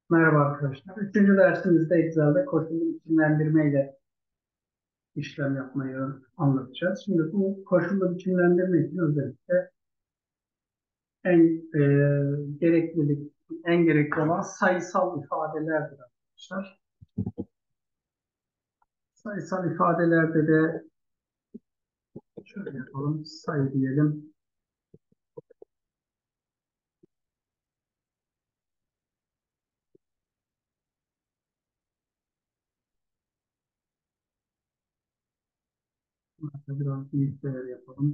Merhaba arkadaşlar. Üçüncü dersimizde Excel'de koşullu biçimlendirme ile işlem yapmayı anlatacağız. Şimdi bu koşullu biçimlendirme için özellikle en gereklilik, en gerekli olan sayısal ifadelerdir arkadaşlar. Sayısal ifadelerde de şöyle yapalım, sayı diyelim. Burada biraz büyük değer yapalım.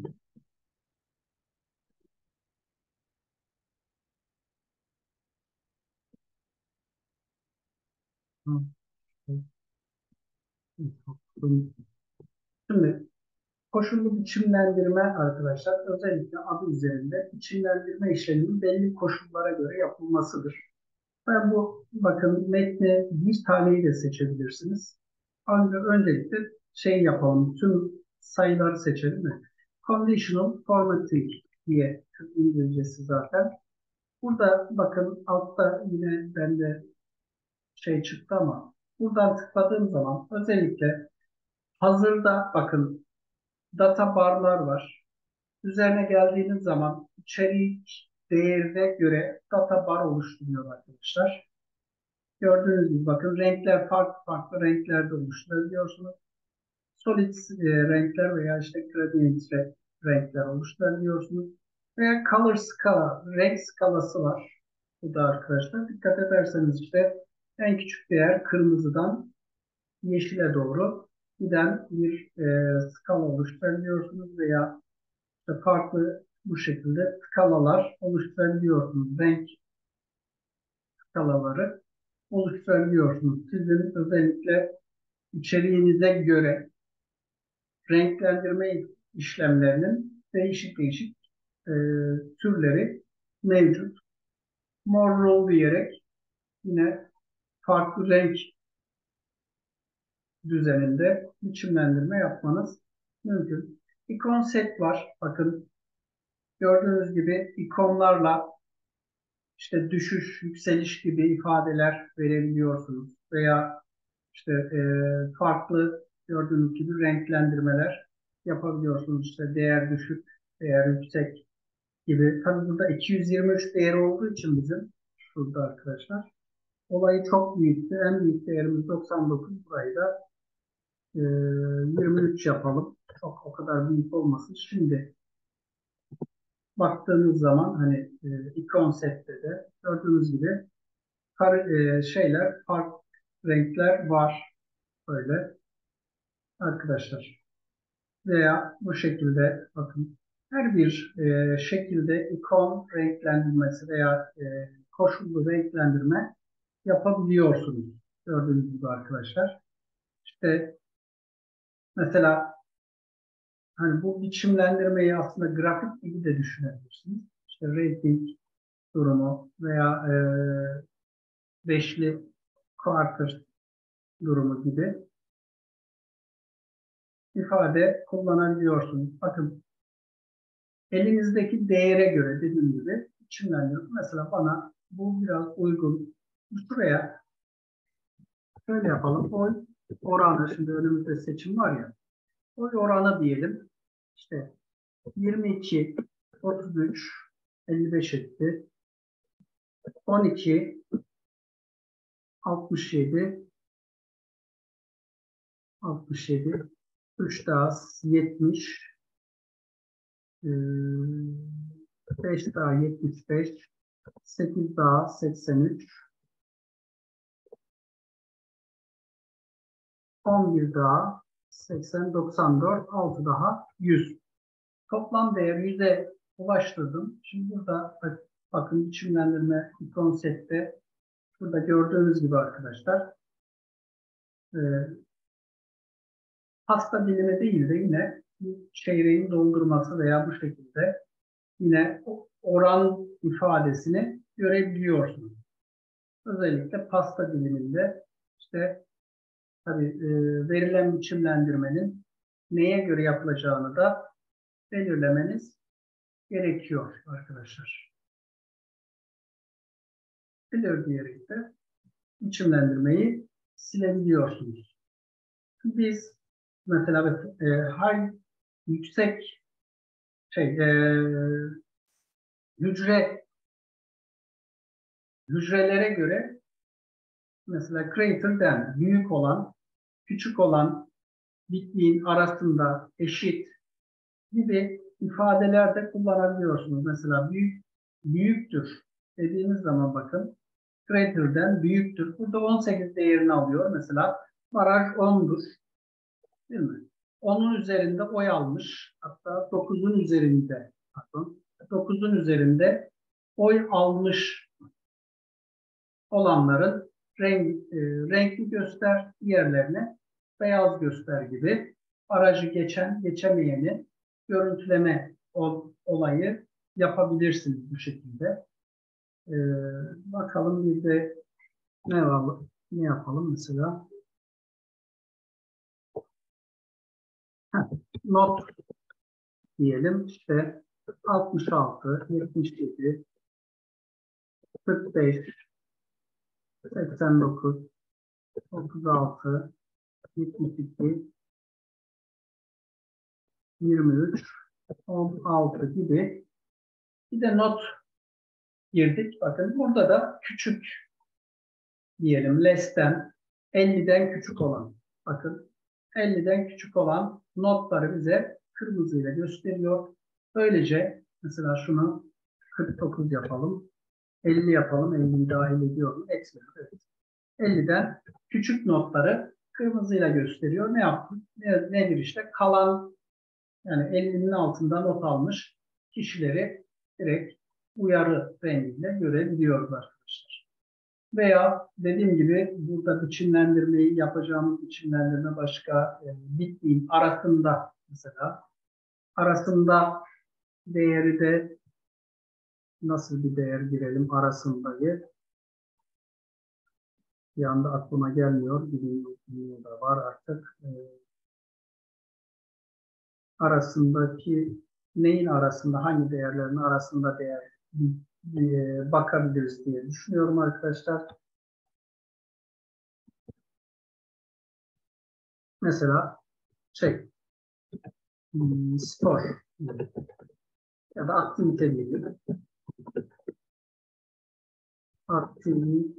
Şimdi koşullu biçimlendirme arkadaşlar özellikle adı üzerinde biçimlendirme işleminin belli koşullara göre yapılmasıdır. Ben bu bakın metne bir taneyi de seçebilirsiniz. Ancak öncelikle şey yapalım, tüm sayıları seçelim mi? Conditional formatting diye Türk İngilizcesi zaten. Burada bakın altta yine bende şey çıktı ama buradan tıkladığım zaman özellikle hazırda bakın data barlar var. Üzerine geldiğiniz zaman içerik değerine göre data bar oluşturuyor arkadaşlar. Gördüğünüz gibi bakın renkler farklı farklı renklerde oluşturabiliyorsunuz. Solid renkler veya işte gradient renkler oluşturabiliyorsunuz. Veya color skala, renk skalası var. Bu da arkadaşlar dikkat ederseniz işte en küçük değer kırmızıdan yeşile doğru giden bir skala oluşturabiliyorsunuz veya işte farklı bu şekilde skalalar oluşturabiliyorsunuz. Renk skalaları oluşturabiliyorsunuz. Sizin özellikle içeriğinize göre renklendirme işlemlerinin değişik değişik e, türleri mevcut. Mor rol diyerek yine farklı renk düzeninde biçimlendirme yapmanız mümkün. İkon set var. Bakın gördüğünüz gibi ikonlarla işte düşüş, yükseliş gibi ifadeler verebiliyorsunuz. Veya işte farklı gördüğünüz gibi renklendirmeler yapabiliyorsunuz. İşte değer düşük, değer yüksek gibi. Tabii burada 223 değeri olduğu için bizim şurada arkadaşlar olayı çok büyüktü. En büyük değerimiz 99. Burayı da 23 yapalım. Çok o kadar büyük olmasın. Şimdi baktığınız zaman hani ikon sette de gördüğünüz gibi şeyler, farklı renkler var böyle arkadaşlar. Veya bu şekilde bakın her bir şekilde ikon renklendirmesi veya koşullu renklendirme yapabiliyorsunuz. Gördüğünüz gibi arkadaşlar. İşte mesela hani bu biçimlendirmeyi aslında grafik gibi de düşünebilirsiniz. İşte rating durumu veya beşli quarter durumu gibi ifade kullanabiliyorsunuz. Bakın elinizdeki değere göre dediğim gibi biçimlendiriyorum. Mesela bana bu biraz uygun. Şuraya şöyle yapalım. Oy oranı, şimdi önümüzde seçim var ya. Oy oranı diyelim. İşte 22, 33, 55 etti. 12, 67, 67, 3 daha 70, 5 daha 75, 8 daha 83, 11 daha 80, 94, 6 daha 100. Toplam değer 100'e ulaştırdım. Şimdi burada bakın biçimlendirme konseptte burada gördüğünüz gibi arkadaşlar pasta dilimi değil de yine çeyreğin doldurması veya bu şekilde yine oran ifadesini görebiliyorsunuz. Özellikle pasta diliminde işte tabii verilen biçimlendirmenin neye göre yapılacağını da belirlemeniz gerekiyor arkadaşlar. Clear diyerek de biçimlendirmeyi silebiliyorsunuz. Biz mesela yüksek hücrelere göre mesela greater'den büyük olan, küçük olan, bittiğin arasında eşit gibi ifadeler de kullanabiliyorsunuz. Mesela büyüktür dediğimiz zaman bakın greater'den büyüktür. Burada 18 değerini alıyor. Mesela baraj 10'dur. Değil mi? 10'un üzerinde oy almış. Hatta 9'un üzerinde pardon, 9'un üzerinde oy almış olanların renkli göster, diğerlerine beyaz göster gibi aracı geçemeyeni görüntüleme olayı yapabilirsiniz bu şekilde. E, Bakalım bir de ne yapalım mesela? Not diyelim işte 66, 77, 45, 89, 36, 72, 23, 16 gibi bir de not girdik. Bakın burada da küçük diyelim less'ten 50'den küçük olan. Bakın 50'den küçük olan notları bize kırmızıyla gösteriyor. Böylece mesela şunu 49 yapalım. 50 yapalım. 50'yi dahil ediyorum. Etmiyor. Evet. 50'den küçük notları kırmızıyla gösteriyor. Ne yaptık? Nedir işte? Kalan yani 50'nin altında not almış kişileri direkt uyarı rengiyle görebiliyoruz arkadaşlar. Veya dediğim gibi burada biçimlendirmeyi yapacağımız biçimlendirme başka bittiğin arasında mesela arasında değeri de nasıl bir değer girelim arasındayı bir anda aklıma gelmiyor. Bilmiyorum da var artık. Arasındaki neyin arasında hangi değerlerin arasında değer bakabiliriz diye düşünüyorum arkadaşlar. Mesela spor ya da aktivite diyelim. Aktivite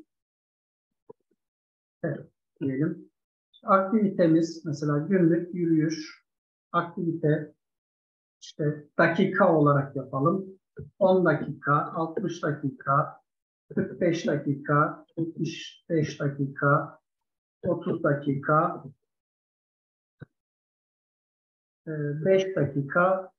diyelim. Aktivitemiz mesela günlük yürüyüş, aktivite işte dakika olarak yapalım. 10 dakika, 60 dakika, 45 dakika, 75 dakika, 30 dakika, 5 dakika,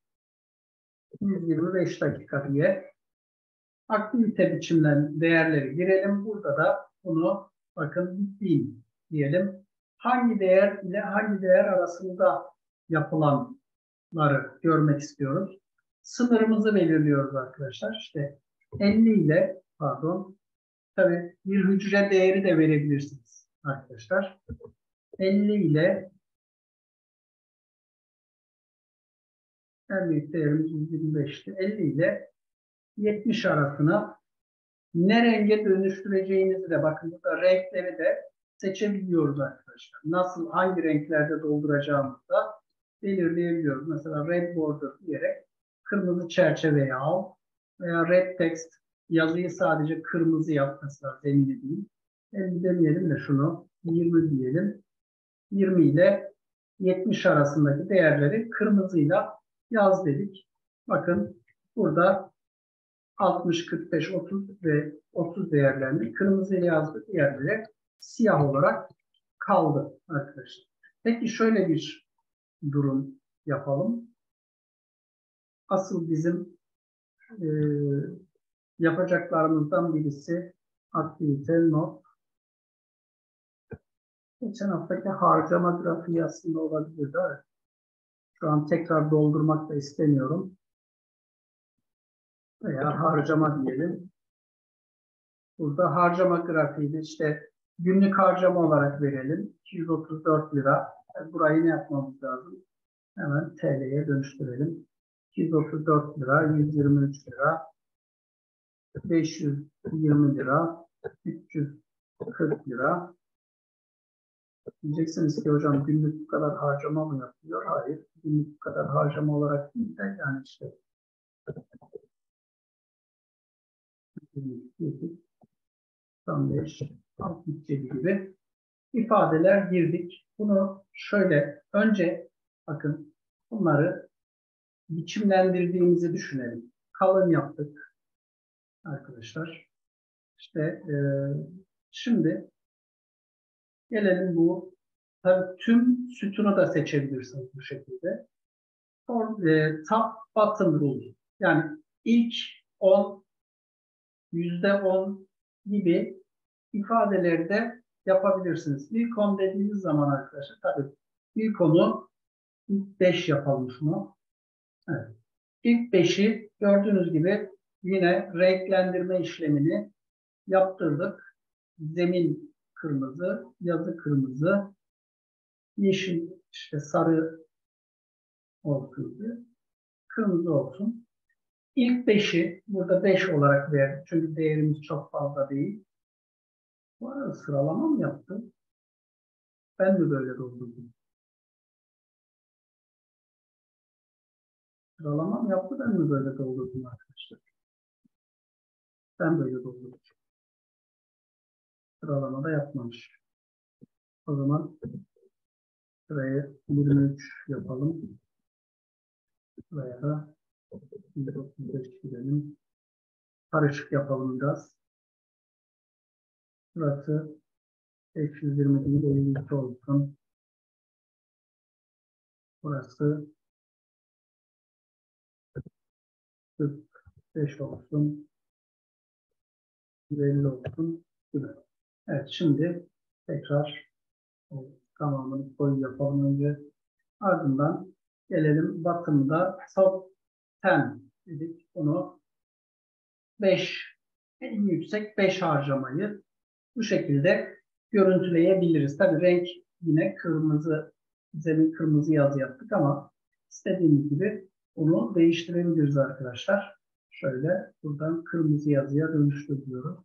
125 dakika diye aktivite biçimlerinin değerleri girelim. Burada da bunu bakın bittiğim diyelim. Hangi değer ile hangi değer arasında yapılanları görmek istiyoruz. Sınırımızı belirliyoruz arkadaşlar. İşte 50 ile tabii bir hücre değeri de verebilirsiniz arkadaşlar. 50 ile en büyük değerimiz 125'ti. 50 ile 70 arasına ne renge dönüştüreceğinizi de bakın burada renkleri de seçebiliyoruz arkadaşlar. Nasıl hangi renklerde dolduracağımızı da belirleyebiliyoruz. Mesela red border diyerek kırmızı çerçeveye al veya red text yazıyı sadece kırmızı yap mesela zemini değil. 50 demeyelim de şunu 20 diyelim. 20 ile 70 arasındaki değerleri kırmızıyla yaz dedik. Bakın burada 60, 45, 30 ve 30 değerlerini kırmızıyla yazdık. Diğerleri siyah olarak kaldı arkadaşlar. Peki şöyle bir durum yapalım. Asıl bizim e, yapacaklarımızdan birisi aktivite not. Geçen haftaki harcama grafiği aslında olabilir de şu an tekrar doldurmak da istemiyorum. Veya harcama diyelim. Burada harcama grafiğini işte günlük harcama olarak verelim. 234 lira. Burayı ne yapmamız lazım? Hemen TL'ye dönüştürelim. 234 lira, 123 lira, 520 lira, 300 40 lira. Diyeceksiniz ki hocam günlük bu kadar harcama mı yapıyor? Hayır. Günlük bu kadar harcama olarak değil de yani işte 95, 67 gibi ifadeler girdik. Bunu şöyle önce bakın bunları biçimlendirdiğimizi düşünelim. Kalın yaptık arkadaşlar. İşte şimdi gelelim bu tabii tüm sütunu da seçebilirsiniz bu şekilde. Top bottom rule. Yani ilk 10, %10 gibi ifadeleri de yapabilirsiniz. İlk 10 dediğiniz zaman arkadaşlar tabii ilk 10'u ilk 5 yapalım şunu. Evet. İlk 5'i gördüğünüz gibi yine renklendirme işlemini yaptırdık. Zemin kırmızı, yazı kırmızı, yeşil işte sarı olsun, kırmızı olsun. İlk 5'i burada 5 olarak verdim. Çünkü değerimiz çok fazla değil. Bu arada sıralama mı yaptım? Ben mi böyle doldurdum? Sıralama mı yaptı? Ben mi böyle doldurdum arkadaşlar? Ben böyle doldurdum. Sıralama da yapmamış. O zaman sıraya 23 yapalım. Buraya da 135 girelim. Karışık yapalım biraz. Burası 520 değil, 53 olsun. Burası 45 olsun. 150 olsun. Gibi. Evet, şimdi tekrar tamamını koyu yapalım önce. Ardından gelelim batımda top 10 dedik. Bunu 5, en yüksek 5 harcamayı bu şekilde görüntüleyebiliriz. Tabii renk yine kırmızı, zemin kırmızı yazı yaptık ama istediğimiz gibi bunu değiştirebiliriz arkadaşlar. Şöyle buradan kırmızı yazıya dönüştürüyoruz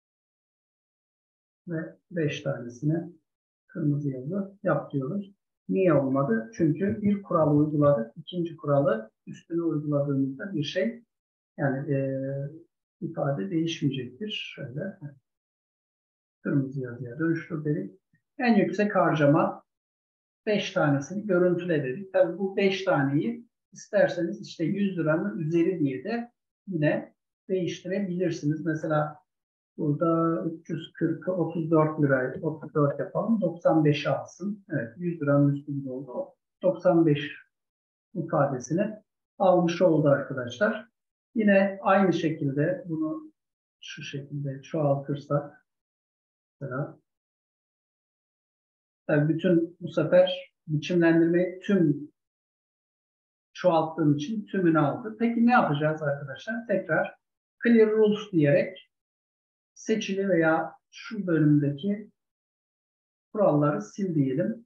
ve 5 tanesini kırmızı yazı yap diyoruz. Niye olmadı? Çünkü bir kuralı uyguladık. İkinci kuralı üstüne uyguladığımızda bir şey yani ifade değişmeyecektir. Şöyle kırmızı yazıya dönüştür dedik. En yüksek harcama 5 tanesini görüntüle dedik. Tabii bu 5 taneyi isterseniz işte 100 liranın üzeri diye de yine değiştirebilirsiniz. Mesela burada 340'ı 34 lirayı 34 yapalım. 95'i alsın. Evet, 100 liranın üstünde oldu. 95 ifadesini almış oldu arkadaşlar. Yine aynı şekilde bunu şu şekilde çoğaltırsak mesela tabii bütün bu sefer biçimlendirmeyi tüm çoğalttığım için tümünü aldı. Peki ne yapacağız arkadaşlar? Tekrar clear rules diyerek seçili veya şu bölümdeki kuralları sil diyelim.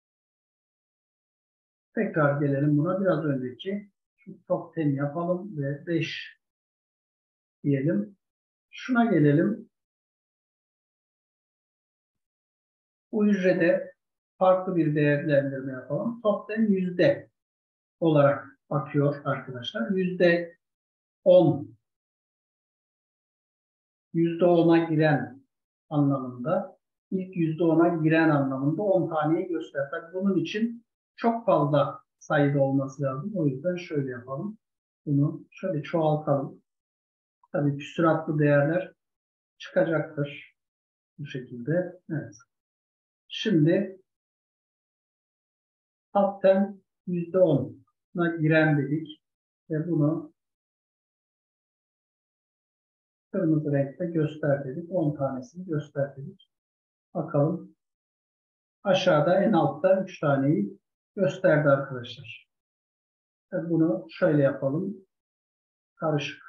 Tekrar gelelim buna. Biraz önceki şu top 10 yapalım ve 5 diyelim. Şuna gelelim. Bu hücrede farklı bir değerlendirme yapalım. Top 10 yüzde olarak bakıyor arkadaşlar. %10, %10'a giren anlamında, ilk %10'a giren anlamında 10 taneyi göster. Tabii bunun için çok fazla sayıda olması lazım. O yüzden şöyle yapalım. Bunu şöyle çoğaltalım. Tabii küsuratlı değerler çıkacaktır. Bu şekilde. Evet. Şimdi top 10 %10'a giren dedik. Ve bunu kırmızı renkte göster dedik. 10 tanesini göster dedik. Bakalım. Aşağıda en altta 3 taneyi gösterdi arkadaşlar. Bunu şöyle yapalım. Karışık.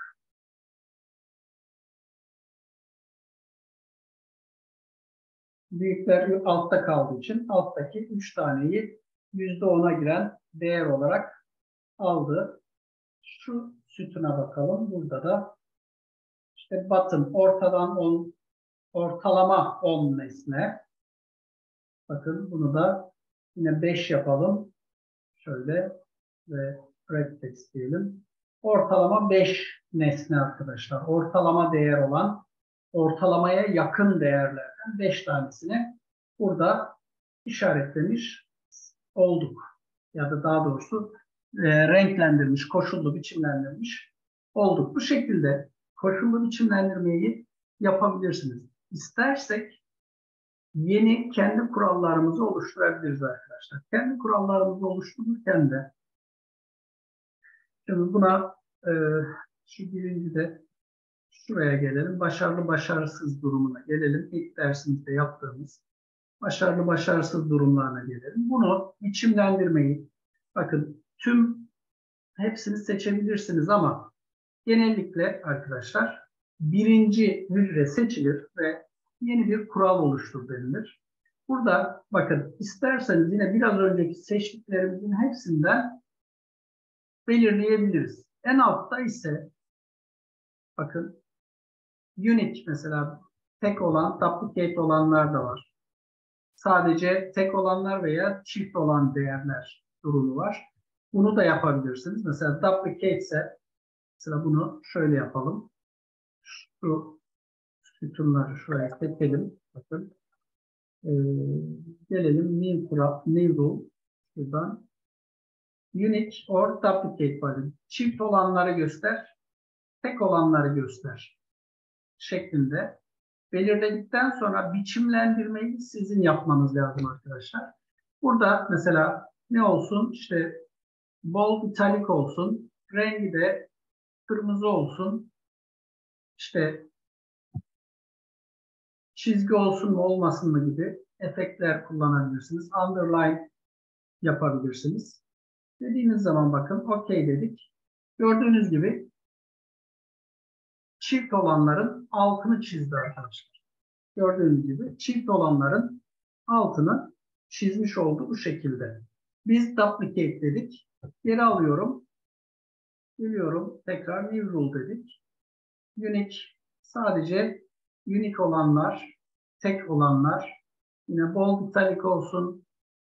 Büyükler altta kaldığı için alttaki 3 taneyi %10'a giren değer olarak aldı. Şu sütuna bakalım. Burada da işte bottom ortadan 10 ortalama 10 nesne. Bakın bunu da yine 5 yapalım. Şöyle ve red text diyelim. Ortalama 5 nesne arkadaşlar. Ortalama değer olan, ortalamaya yakın değerlerden 5 tanesini burada işaretlemiş olduk. Ya da daha doğrusu renklendirmiş, koşullu biçimlendirmiş olduk. Bu şekilde koşullu biçimlendirmeyi yapabilirsiniz. İstersek yeni kendi kurallarımızı oluşturabiliriz arkadaşlar. Kendi kurallarımızı oluştururken de şimdi buna şu birinci de şuraya gelelim. Başarılı başarısız durumuna gelelim. İlk dersimizde yaptığımız başarılı başarısız durumlarına gelelim. Bunu biçimlendirmeyi bakın hepsini seçebilirsiniz ama genellikle arkadaşlar birinci hücre seçilir ve yeni bir kural oluştur denilir. Burada bakın isterseniz yine biraz önceki seçtiklerimizin hepsinden belirleyebiliriz. En altta ise bakın unique mesela tek olan, duplicate olanlar da var. Sadece tek olanlar veya çift olan değerler durumu var. Bunu da yapabilirsiniz. Mesela duplicate ise mesela bunu şöyle yapalım. Şu sütunları şuraya seçelim. Bakın. Gelelim new rule. Şuradan. Unique or duplicate value. Çift olanları göster. Tek olanları göster. Şeklinde belirledikten sonra biçimlendirmeyi sizin yapmanız lazım arkadaşlar. Burada mesela ne olsun? İşte bold italic olsun. Rengi de kırmızı olsun. İşte çizgi olsun mu olmasın mı gibi efektler kullanabilirsiniz. Underline yapabilirsiniz. Dediğiniz zaman bakın OK dedik. Gördüğünüz gibi çift olanların altını çizdi arkadaşlar. Gördüğünüz gibi çift olanların altını çizmiş oldu bu şekilde. Biz duplicate dedik. Geri alıyorum. Geliyorum. Tekrar new rule dedik. Unique sadece unique olanlar, tek olanlar yine bold italic olsun,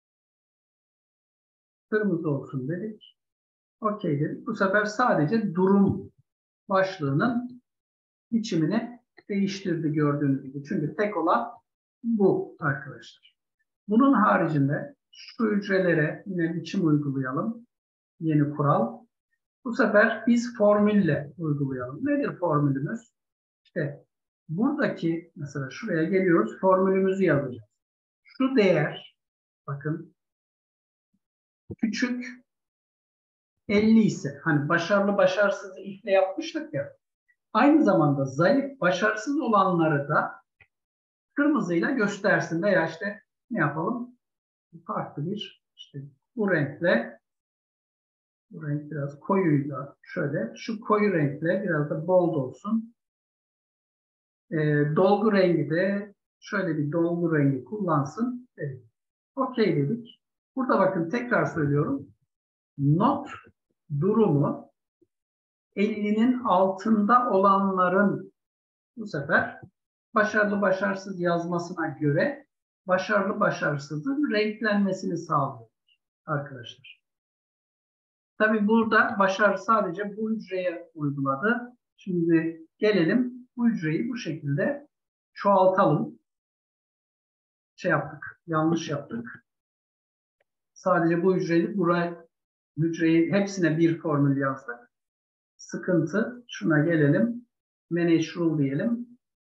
kırmızı olsun dedik. OK dedik. Bu sefer sadece durum başlığının biçimini değiştirdi gördüğünüz gibi. Çünkü tek olan bu arkadaşlar. Bunun haricinde şu hücrelere yine biçim uygulayalım. Yeni kural. Bu sefer biz formülle uygulayalım. Nedir formülümüz? İşte buradaki mesela şuraya geliyoruz. Formülümüzü yazacağız. Şu değer bakın küçük 50 ise hani başarılı başarısızı ifle yapmıştık ya. Aynı zamanda zayıf başarısız olanları da kırmızıyla göstersin veya işte ne yapalım? Farklı bir işte bu renkle bu renk biraz koyuyla şöyle şu koyu renkle biraz da bold olsun. Dolgu rengi de şöyle bir dolgu rengi kullansın. Evet. OK dedik. Burada bakın tekrar söylüyorum. Not durumu 50'nin altında olanların bu sefer başarılı başarısız yazmasına göre başarılı başarısızın renklenmesini sağlıyor arkadaşlar. Tabii burada başarı sadece bu hücreye uyguladı. Şimdi gelelim bu hücreyi bu şekilde çoğaltalım. Şey yaptık, yanlış yaptık. Sadece bu hücreyi hepsine bir formül yazdık. Sıkıntı, şuna gelelim. Manage rule diyelim.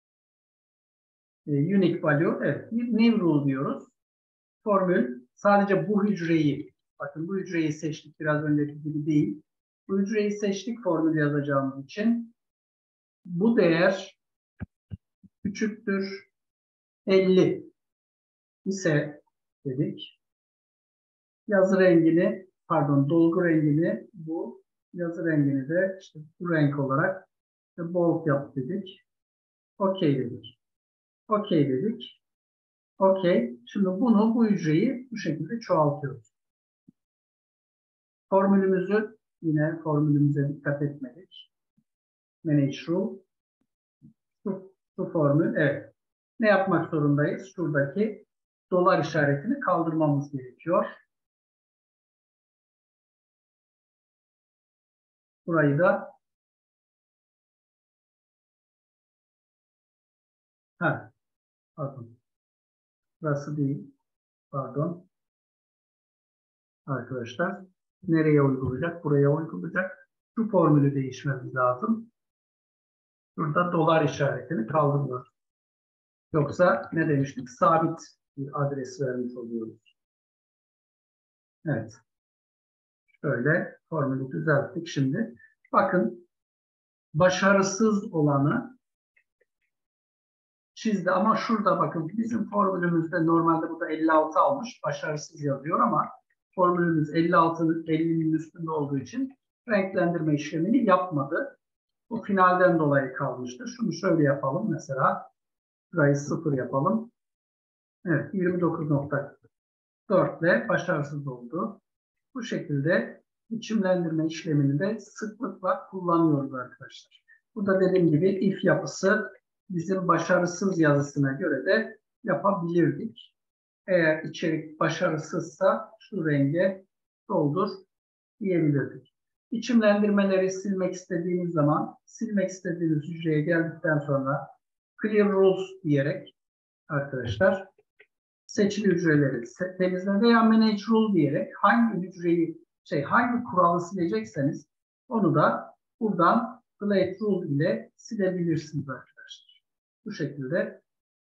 Unique value, evet. New rule diyoruz. Formül sadece bu hücreyi, bakın bu hücreyi seçtik biraz önceki gibi değil. Bu hücreyi seçtik formül yazacağımız için. Bu değer küçüktür 50 ise dedik. Yazı rengini, pardon dolgu rengini bu, yazı rengini de işte bu renk olarak işte bold yap dedik. OK dedik. OK dedik. OK. Şimdi bu hücreyi bu şekilde çoğaltıyoruz. Formülümüze dikkat etmedik. Manage rule. Şu formül, evet. ne yapmak zorundayız? Şuradaki dolar işaretini kaldırmamız gerekiyor. Burayı da pardon. Burası değil. Pardon. Arkadaşlar. Nereye uygulayacak? Buraya uygulayacak. Şu formülü değişmemiz lazım. Burada dolar işaretini kaldırıyoruz. Yoksa ne demiştik? Sabit bir adres vermiş oluyoruz. Evet. Şöyle formülü düzelttik şimdi. Bakın başarısız olanı çizdi ama şurada bakın bizim formülümüzde normalde burada 56 almış. Başarısız yazıyor ama formülümüz 50'nin üstünde olduğu için renklendirme işlemini yapmadı. Bu finalden dolayı kalmıştır. Şunu şöyle yapalım mesela. Burayı 0 yapalım. Evet 29.4 ile başarısız oldu. Bu şekilde biçimlendirme işlemini de sıklıkla kullanıyoruz arkadaşlar. Burada dediğim gibi if yapısı bizim başarısız yazısına göre de yapabilirdik. Eğer içerik başarısızsa şu renge doldur diyebilirdik. Biçimlendirmeleri silmek istediğiniz zaman silmek istediğiniz hücreye geldikten sonra clear rules diyerek arkadaşlar seçili hücreleri temizle veya manage rule diyerek hangi kuralı silecekseniz onu da buradan delete rule ile silebilirsiniz arkadaşlar. Bu şekilde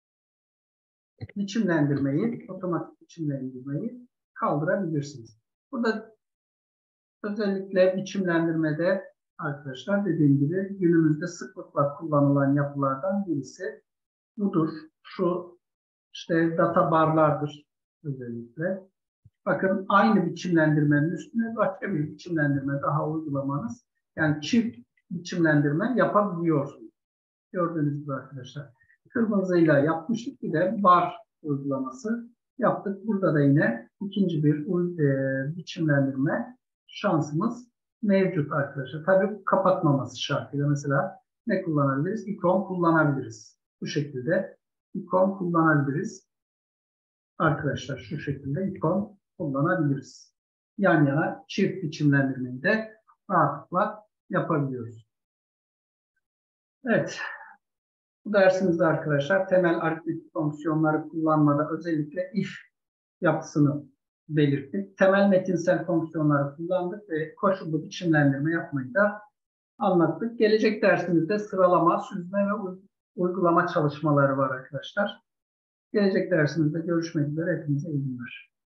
otomatik biçimlendirmeyi kaldırabilirsiniz. Burada özellikle biçimlendirmede arkadaşlar dediğim gibi günümüzde sıklıkla kullanılan yapılardan birisi budur. Şu işte data barlardır özellikle. Bakın aynı biçimlendirmenin üstüne başka bir biçimlendirme daha uygulamanız. Yani çift biçimlendirme yapabiliyorsunuz. Gördüğünüz gibi arkadaşlar. Kırmızıyla yapmıştık. Bir de bar uygulaması yaptık. Burada da yine ikinci bir biçimlendirme şansımız mevcut arkadaşlar. Tabii kapatmaması şartıyla mesela ne kullanabiliriz? İkon kullanabiliriz. Bu şekilde ikon kullanabiliriz. Arkadaşlar şu şekilde ikon kullanabiliriz. Yan yana çift biçimlendirmeyi de rahatlıkla yapabiliyoruz. Evet. Bu dersimizde arkadaşlar temel aritmetik fonksiyonları kullanmada özellikle if yapısını belirttik. Temel metinsel fonksiyonları kullandık ve koşullu biçimlendirme yapmayı da anlattık. Gelecek dersimizde sıralama, süzme ve uygulama çalışmaları var arkadaşlar. Gelecek dersimizde görüşmek üzere. Hepinize iyi günler.